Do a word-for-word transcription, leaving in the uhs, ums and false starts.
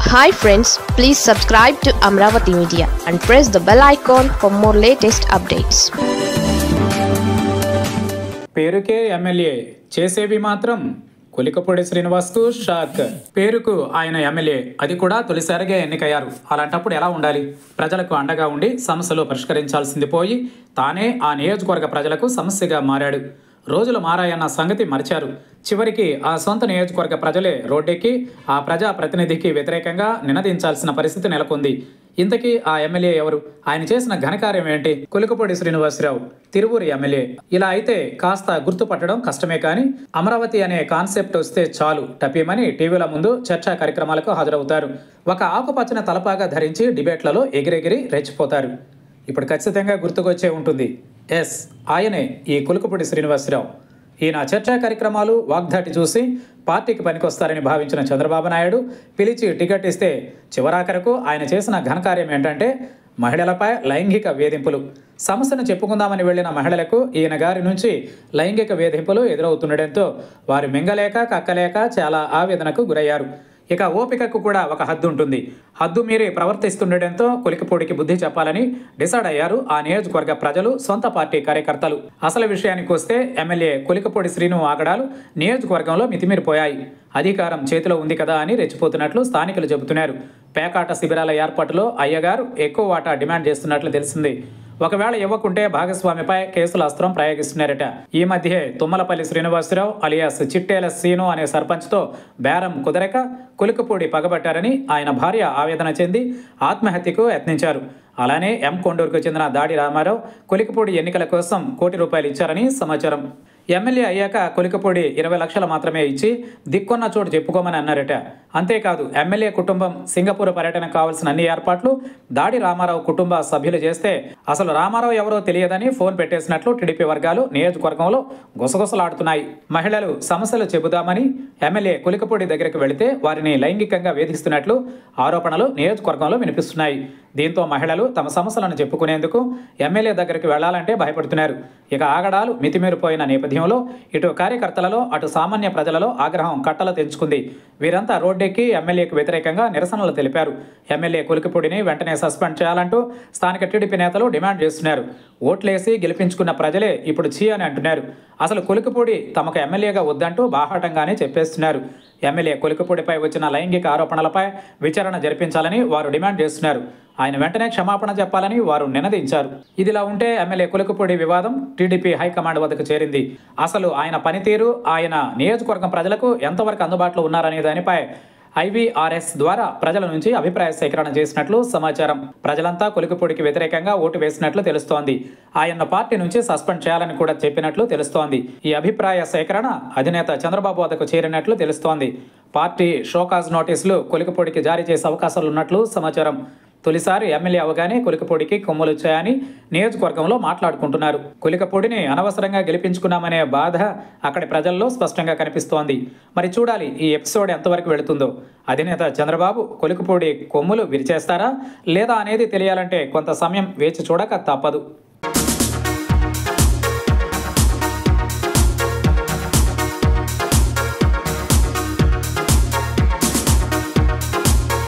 Hi friends, please subscribe to Amravati Media and press the bell icon for more latest updates. పేరుకే MLA చేసేవి మాత్రం Kolikapudi శ్రీనివాస్కు shock. పేరుకు ఆయన MLA, అది కూడా తొలిసారిగా ఎన్నికయ్యారు. అలాంటప్పుడు ఎలా ఉండాలి? ప్రజలకు అండగా ఉండి సమస్యలు పరిష్కరించాల్సింది పోయి తానే ఆ నియోజకవర్గ ప్రజలకు సమస్యగా మారాడు. రోజులు మారాయన్న సంగతి మరిచారు. చివరికి ఆ సొంత నియోజకవర్గ ప్రజలే రోడ్డెక్కి ఆ ప్రజా ప్రతినిధికి వ్యతిరేకంగా నినదించాల్సిన పరిస్థితి నెలకొంది. ఇంతకీ ఆ ఎమ్మెల్యే ఎవరు? ఆయన చేసిన ఘనకార్యం ఏంటి? కొలికపూడి శ్రీనివాసరావు, తిరువూరు ఎమ్మెల్యే. ఇలా అయితే కాస్త గుర్తుపట్టడం కష్టమే, కానీ అమరావతి అనే కాన్సెప్ట్ వస్తే చాలు టపీమని టీవీల ముందు చర్చా కార్యక్రమాలకు హాజరవుతారు. ఒక ఆకుపచ్చని తలపాగా ధరించి డిబేట్లలో ఎగిరెగిరి రెచ్చిపోతారు. ఇప్పుడు ఖచ్చితంగా గుర్తుకొచ్చే ఉంటుంది. ఎస్, ఆయనే ఈ కొలికపూడి శ్రీనివాసరావు. ఈయన చర్చా కార్యక్రమాలు, వాగ్దాటి చూసి పార్టీకి పనికొస్తారని భావించిన చంద్రబాబు నాయుడు పిలిచి టికెట్ ఇస్తే చివరాఖరకు ఆయన చేసిన ఘనకార్యం ఏంటంటే మహిళలపై లైంగిక వేధింపులు. సమస్యను చెప్పుకుందామని వెళ్లిన మహిళలకు ఈయన గారి నుంచి లైంగిక వేధింపులు ఎదురవుతుండటంతో వారు మింగలేక కక్కలేక చాలా ఆవేదనకు గురయ్యారు. ఇక ఓపికకు కూడా ఒక హద్దు ఉంటుంది. హద్దు మీరి ప్రవర్తిస్తుండటంతో కొలికపూడికి బుద్ధి చెప్పాలని డిసైడ్ అయ్యారు ఆ నియోజకవర్గ ప్రజలు, సొంత పార్టీ కార్యకర్తలు. అసలు విషయానికి వస్తే ఎమ్మెల్యే కొలికపూడి శ్రీను ఆగడాలు నియోజకవర్గంలో మితిమీరిపోయాయి. అధికారం చేతిలో ఉంది కదా అని రెచ్చిపోతున్నట్లు స్థానికులు చెబుతున్నారు. పేకాట శిబిరాల ఏర్పాటులో అయ్యగారు ఎక్కువ వాటా డిమాండ్ చేస్తున్నట్లు తెలిసింది. ఒకవేళ ఇవ్వకుంటే భాగస్వామిపై కేసుల అస్త్రం ప్రయోగిస్తున్నారట. ఈ మధ్య తుమ్మలపల్లి శ్రీనివాసరావు అలియాస్ చిట్టేల సీను అనే సర్పంచ్తో బేరం కుదరక కొలికపూడి పగబట్టారని ఆయన భార్య ఆవేదన చెంది ఆత్మహత్యకు యత్నించారు. అలానే ఎం కొండూరుకు చెందిన దాడి రామారావు కొలికపూడి ఎన్నికల కోసం కోటి రూపాయలు ఇచ్చారని సమాచారం. ఎమ్మెల్యే అయ్యాక కొలికపూడి ఇరవై లక్షల మాత్రమే ఇచ్చి దిక్కున్న చోటు చెప్పుకోమని అన్నారట. అంతేకాదు, ఎమ్మెల్యే కుటుంబం సింగపూర్ పర్యటనకు కావాల్సిన అన్ని ఏర్పాట్లు దాడి రామారావు కుటుంబ సభ్యులు చేస్తే అసలు రామారావు ఎవరో తెలియదని ఫోన్ పెట్టేసినట్లు టీడీపీ వర్గాలు నియోజకవర్గంలో గుసగుసలాడుతున్నాయి. మహిళలు సమస్యలు చెబుదామని ఎమ్మెల్యే కొలికపూడి దగ్గరికి వెళితే వారిని లైంగికంగా వేధిస్తున్నట్లు ఆరోపణలు నియోజకవర్గంలో వినిపిస్తున్నాయి. దీంతో మహిళలు తమ సమస్యలను చెప్పుకునేందుకు ఎమ్మెల్యే దగ్గరికి వెళ్లాలంటే భయపడుతున్నారు. ఇక ఆగడాలు మితిమీరిపోయిన నేపథ్యంలో ఇటు కార్యకర్తలలో అటు సామాన్య ప్రజలలో ఆగ్రహం కట్టలు తెంచుకుంది. వీరంతా రోడ్డెక్కి ఎమ్మెల్యేకు వ్యతిరేకంగా నిరసనలు తెలిపారు. ఎమ్మెల్యే కొలికపూడిని వెంటనే సస్పెండ్ చేయాలంటూ స్థానిక టీడీపీ నేతలు డిమాండ్ చేస్తున్నారు. ఓట్లేసి గెలిపించుకున్న ప్రజలే ఇప్పుడు చీ అని అంటున్నారు. అసలు కొలికపూడి తమకు ఎమ్మెల్యేగా వద్దంటూ బాహాటంగానే చెప్పేస్తున్నారు. ఎమ్మెల్యే కొలికపూడిపై వచ్చిన లైంగిక ఆరోపణలపై విచారణ జరిపించాలని వారు డిమాండ్ చేస్తున్నారు. ఆయన వెంటనే క్షమాపణ చెప్పాలని వారు నినదించారు. ఇదిలా ఉంటే ఎమ్మెల్యే కొలికపూడి వివాదం టీడీపీ హైకమాండ్ వద్దకు చేరింది. అసలు ఆయన పనితీరు, ఆయన నియోజకవర్గం ప్రజలకు ఎంతవరకు అందుబాటులో ఉన్నారనే దానిపై ఐవీఆర్ఎస్ ద్వారా ప్రజల నుంచి అభిప్రాయ సేకరణ చేసినట్లు సమాచారం. ప్రజలంతా కొలికపూడికి వ్యతిరేకంగా ఓటు వేసినట్లు తెలుస్తోంది. ఆయన పార్టీ నుంచి సస్పెండ్ చేయాలని కూడా చెప్పినట్లు తెలుస్తోంది. ఈ అభిప్రాయ సేకరణ అధినేత చంద్రబాబు వద్దకు చేరినట్లు తెలుస్తోంది. పార్టీ షోకాజ్ నోటీసులు కొలికపూడికి జారీ చేసే అవకాశాలున్నట్లు సమాచారం. తొలిసారి ఎమ్మెల్యే అవగానే కొలికపూడికి కొమ్ములు వచ్చాయని నియోజకవర్గంలో మాట్లాడుకుంటున్నారు. కొలికపూడిని అనవసరంగా గెలిపించుకున్నామనే బాధ అక్కడి ప్రజల్లో స్పష్టంగా కనిపిస్తోంది. మరి చూడాలి ఈ ఎపిసోడ్ ఎంతవరకు వెళుతుందో. అధినేత చంద్రబాబు కొలికపూడి కొమ్ములు విరిచేస్తారా లేదా అనేది తెలియాలంటే కొంత సమయం వేచి చూడక తప్పదు.